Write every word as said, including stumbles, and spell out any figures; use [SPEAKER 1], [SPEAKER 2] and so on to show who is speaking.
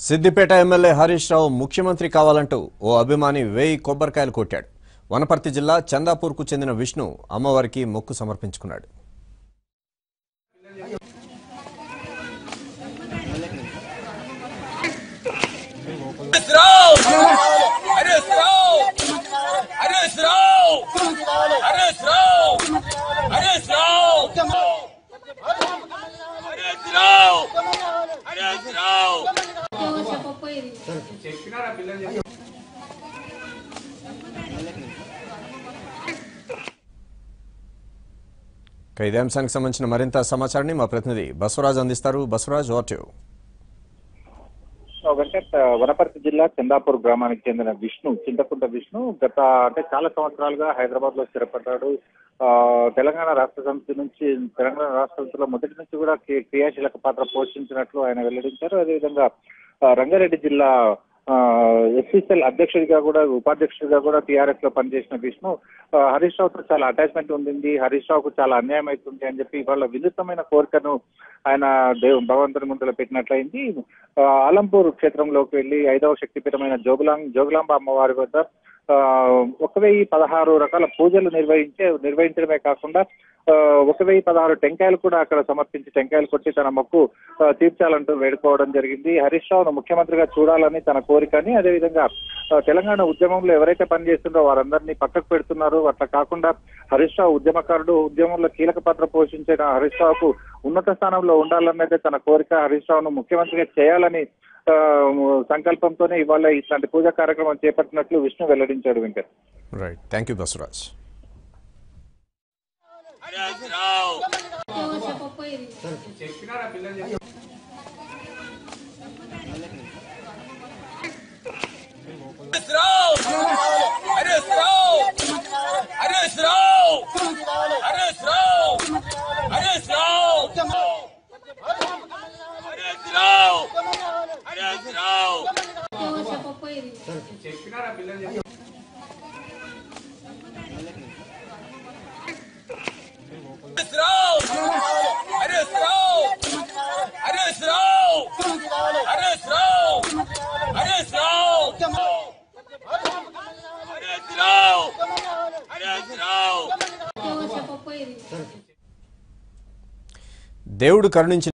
[SPEAKER 1] Siddipet MLA Harish Rao ముఖ్యమంత్రి కావాలంటూ ఓ అభిమాని వేయి కొబ్బరికాయలు కొట్టాడు. వనపర్తి జిల్లా చందాపూర్కు చెందిన విష్ణు అమ్మవారికి మొక్కు సమర్పించుకున్నాడు. ఇదే అంశానికి సంబంధించిన మరింత సమాచారాన్ని మా ప్రతినిధి బసవరాజ్ అందిస్తారు. బసవరాజ్, వాట్ యు
[SPEAKER 2] వెంకట్, వనపర్తి జిల్లా చందాపూర్ గ్రామానికి చెందిన విష్ణు చింతకుంట విష్ణు గత అంటే చాలా సంవత్సరాలుగా హైదరాబాద్ లో స్థిరపడ్డాడు. ఆ తెలంగాణ రాష్ట్ర సమితి నుంచి తెలంగాణ రాష్ట్ర సమితిలో మొదటి నుంచి కూడా క్రియాశీలక పాత్ర పోషించినట్లు ఆయన వెల్లడించారు. అదేవిధంగా రంగారెడ్డి జిల్లా ఎస్సీసీఎల్ అధ్యక్షుడిగా కూడా ఉపాధ్యక్షుడిగా కూడా టీఆర్ఎస్ లో పనిచేసిన విష్ణు హరీష్ రావుతో చాలా అటాచ్మెంట్ ఉంది, హరీష్ రావుకు చాలా అన్యాయం అవుతుంది అని చెప్పి వాళ్ళ వినూత్నమైన కోరికను ఆయన దేవ భగవంతుని ముందులో పెట్టినట్లయింది. ఆలంపూర్ క్షేత్రంలోకి వెళ్లి ఐదవ శక్తిపీఠమైన జోగులాం జోగులాంబ అమ్మవారి వద్ద ఒక వెయ్యి పదహారు రకాల పూజలు నిర్వహించే నిర్వహించడమే కాకుండా ఒక వెయ్యి పదహారు టెంకాయలు కూడా అక్కడ సమర్పించి టెంకాయలు కొట్టి తన మొక్కు తీర్చాలంటూ వేడుకోవడం జరిగింది. హరీష్ రావును ముఖ్యమంత్రిగా చూడాలని తన కోరికని, అదేవిధంగా తెలంగాణ ఉద్యమంలో ఎవరైతే పనిచేస్తుందో వారందరినీ పక్కకు పెడుతున్నారు, అట్లా కాకుండా హరీష్ రావు ఉద్యమకారుడు, ఉద్యమంలో కీలక పాత్ర పోషించిన హరీష్ రావుకు ఉన్నత స్థానంలో ఉండాలన్నదే తన కోరిక. హరీష్ రావును ముఖ్యమంత్రిగా చేయాలని సంకల్పంతోనే ఇవాళ ఇట్లాంటి పూజా కార్యక్రమం చేపట్టినట్లు విష్ణు వెల్లడించాడు. Venkat,
[SPEAKER 1] right, thank you Basavaraj. దేవుడు కరుణించిన